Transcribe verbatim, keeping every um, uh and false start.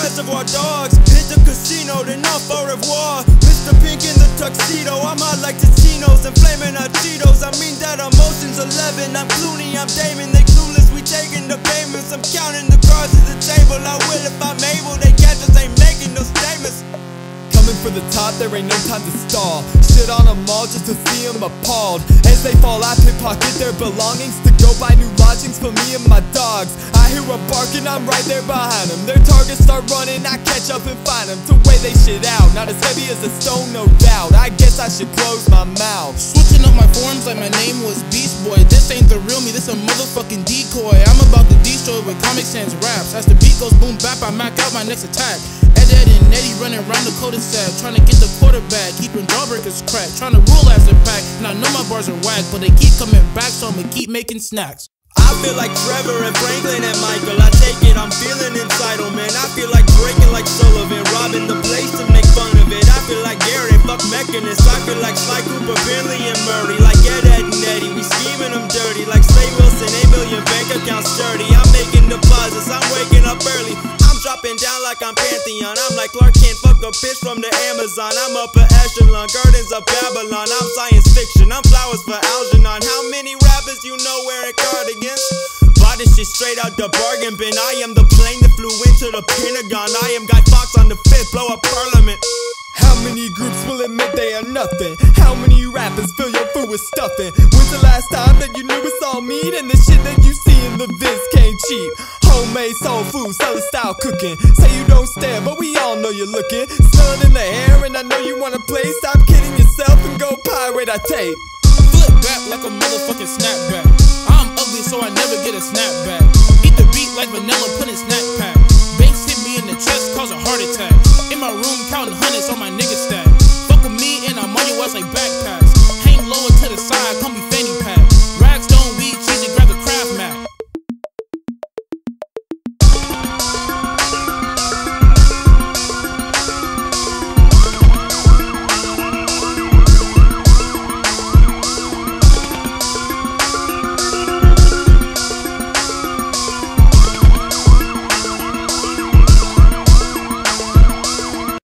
Reservoir Dogs, hit the casino, then off au revoir. Mister Pink in the tuxedo, I'm hot like Tocinos and flaming hot Cheetos. I mean that emotion's eleven, I'm Clooney, I'm Damon. They clueless, we taking the payments. I'm counting the cards at the table. I will if I'm able, they catch us, ain't making no statements. Coming for the top, there ain't no time to stall. Shit on them all just to see them appalled. As they fall, I pickpocket their belongings to go buy new lodgings for me and my dogs. I hear a barking, I'm right there behind them. Their targets start running, I catch up and find them. To weigh they shit out, not as heavy as a stone, no doubt. I guess I should close my mouth. Switching up my forms like my name was Beast Boy. This ain't the real me, this a motherfucking decoy. I'm about to destroy with Comic Sans raps. As the beat goes boom bap, I mac out my next attack. Ed, Ed, and Eddie running around the cul-de-sac, trying to get the quarterback, keeping jawbreakers cracked, trying to rule as a pack. And I know my bars are whack, but they keep coming back, so I'ma keep making snacks. I feel like Trevor and Franklin and Michael. I take it, I'm feeling entitled, man. I feel like breaking like Sullivan, robbing the place to make fun of it. I feel like Garrett, fuck Mechanist. I feel like Sly Cooper, Finley, and Murray. Like Ed, Ed, and Eddie, we scheming them dirty. Like Slade Wilson, eight million bank accounts sturdy. I'm making deposits, I'm waking up early. I'm dropping down like I'm Pantheon. I'm like Clark Kent, fuck a bitch from the Amazon. I'm upper echelon, Gardens of Babylon. I'm science fiction, I'm flowers for Algernon. How many rappers you know wearing cardigans? Buy this shit straight out the bargain bin. I am the plane that flew into the Pentagon. I am Guy Fawkes on the fifth, blow up Parliament. How many groups will admit they are nothing? How many rappers fill your food with stuffing? When's the last time that you knew it's all meat? And the shit that you see in the vids came cheap. Homemade soul food, cellar style cooking. Say you don't stare, but we all know you're looking. Sun in the air and I know you wanna play. Stop kidding yourself and go pirate our tape. Flip back like a motherfucking snapback. I'm ugly so I never get a snapback. Eat the beat like vanilla, put in snack pack. Bass hit me in the chest, cause a heart attack. In my room counting hundreds on my nigga stack. Fuck with me and I'm on your ass like backpacks. Hang lower to the side,